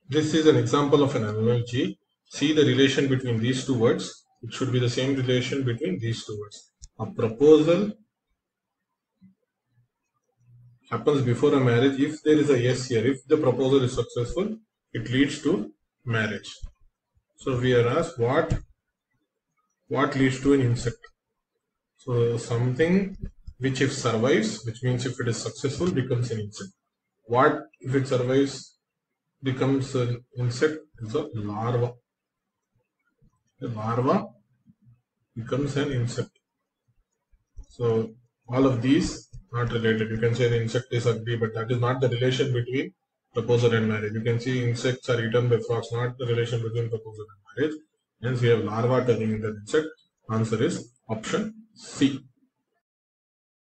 This is an example of an analogy. See the relation between these two words. It should be the same relation between these two words. A proposal happens before a marriage. If there is a yes here, if the proposal is successful, it leads to marriage. So we are asked what leads to an insect. So something which if survives, which means if it is successful, becomes an insect. What if it survives becomes an insect? Is a larva. The larva becomes an insect. So all of these not related. You can say the insect is ugly, but that is not the relation between proposal and marriage. You can see insects are eaten by frogs, not the relation between proposal and marriage. Hence we have larva turning into an insect. Answer is option C.